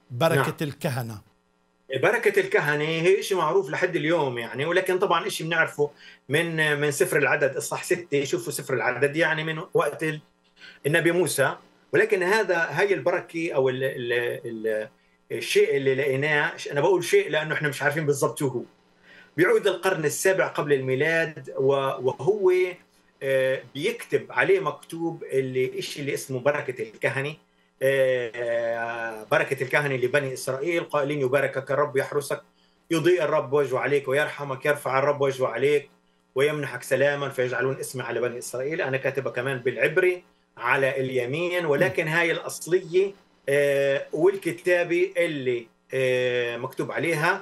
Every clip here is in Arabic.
نعم. بركة الكهنة. بركة الكهنة هي شيء معروف لحد اليوم يعني، ولكن طبعا شيء بنعرفه من سفر العدد إصحاح 6. شوفوا سفر العدد يعني من وقت النبي موسى. ولكن هاي البركة أو ال الشيء اللي لقيناه، أنا بقول شيء لأنه إحنا مش عارفين بالضبط شو هو. بيعود القرن السابع قبل الميلاد، وهو بيكتب عليه مكتوب الشيء اللي اسمه بركة الكهنة. بركة الكهنة لبني إسرائيل قائلين: يباركك الرب، يحرسك، يضيء الرب وجهه عليك ويرحمك، يرفع الرب وجهه عليك ويمنحك سلاما، فيجعلون اسمي على بني إسرائيل. أنا كاتبها كمان بالعبري على اليمين، ولكن هاي الأصلية والكتابة اللي مكتوب عليها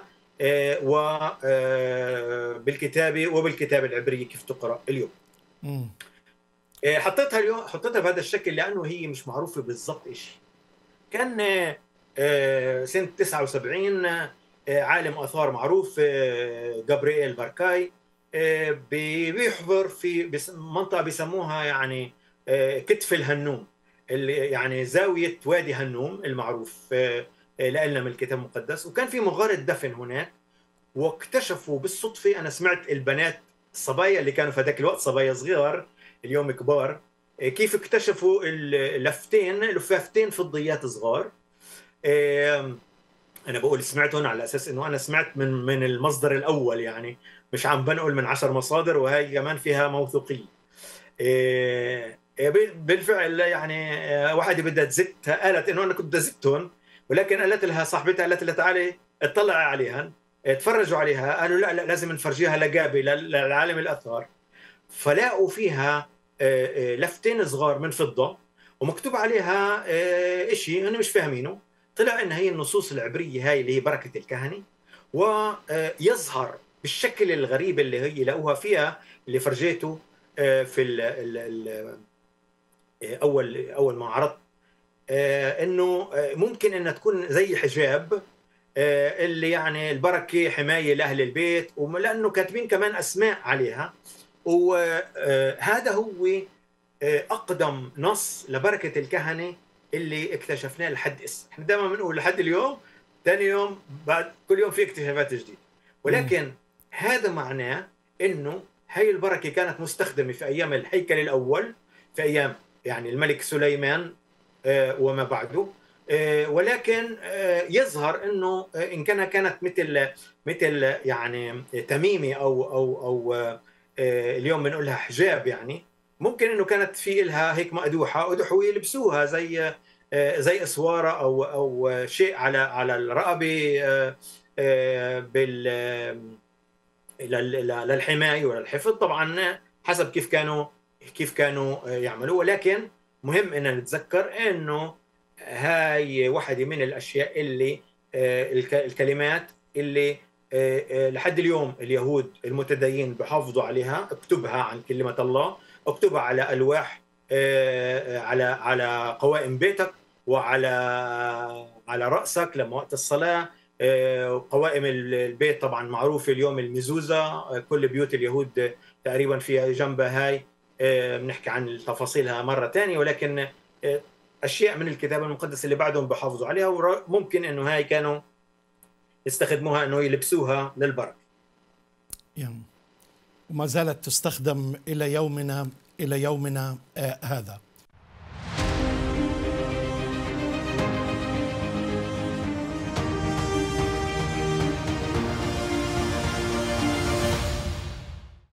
وبالكتابة العبرية كيف تقرأ اليوم. مم. حطيتها اليوم، حطيتها بهذا الشكل لأنه هي مش معروفة بالضبط إيش. كان سنة 79 عالم آثار معروف جابرييل باركاي بيحضر في منطقة بيسموها يعني كتف الهنوم، اللي يعني زاوية وادي هنوم المعروف لنا من الكتاب المقدس. وكان في مغارة دفن هناك، واكتشفوا بالصدفة، أنا سمعت البنات الصبايا اللي كانوا في هذاك الوقت صبايا صغار اليوم كبار، كيف اكتشفوا لفافتين فضيات صغار. أنا بقول سمعتهم على أساس إنه أنا سمعت من المصدر الأول، يعني مش عم بنقل من 10 مصادر، وهي كمان فيها موثوقية. بالفعل يعني واحدة بدها تزتها، قالت إنه أنا كنت زتهم، ولكن قالت لها صاحبتها، قالت لها تعالي اطلعي عليها، تفرجوا عليها. قالوا لا لازم نفرجيها لجابي للعالم الآثار. فلاقوا فيها لفتين صغار من فضة ومكتوب عليها إشي هن مش فاهمينه. طلع إن هي النصوص العبرية هاي اللي هي بركة الكهنة، ويظهر بالشكل الغريب اللي هي لقوها فيها، اللي فرجيته في أول ما عرضت إنه ممكن إنها تكون زي حجاب اللي يعني البركة حماية لأهل البيت، ولأنه كاتبين كمان أسماء عليها. وهذا هو أقدم نص لبركة الكهنة اللي اكتشفناه لحد احنا دائما بنقول لحد اليوم، ثاني يوم بعد كل يوم في اكتشافات جديدة. مم. ولكن هذا معناه انه هاي البركة كانت مستخدمة في ايام الهيكل الاول، في ايام يعني الملك سليمان وما بعده. ولكن يظهر انه ان كانت مثل يعني تميمه او اليوم بنقولها حجاب، يعني ممكن انه كانت في لها هيك مقدوحه ادحوا يلبسوها زي اسواره او شيء على الرقبه بال للحمايه وللحفظ، طبعا حسب كيف كانوا يعملوا. ولكن مهم ان نتذكر انه هاي واحدة من الاشياء اللي الكلمات اللي لحد اليوم اليهود المتدينين بحافظوا عليها. اكتبها عن كلمة الله، اكتبها على ألواح، على قوائم بيتك، على رأسك لما وقت الصلاة. قوائم البيت طبعا معروفة اليوم، المزوزة كل بيوت اليهود تقريبا فيها جنبها هاي. بنحكي عن تفاصيلها مرة تانية، ولكن أشياء من الكتاب المقدس اللي بعدهم بحافظوا عليها، وممكن أنه هاي كانوا يستخدموها أنه يلبسوها للبركة. يعني وما زالت تستخدم إلى يومنا هذا.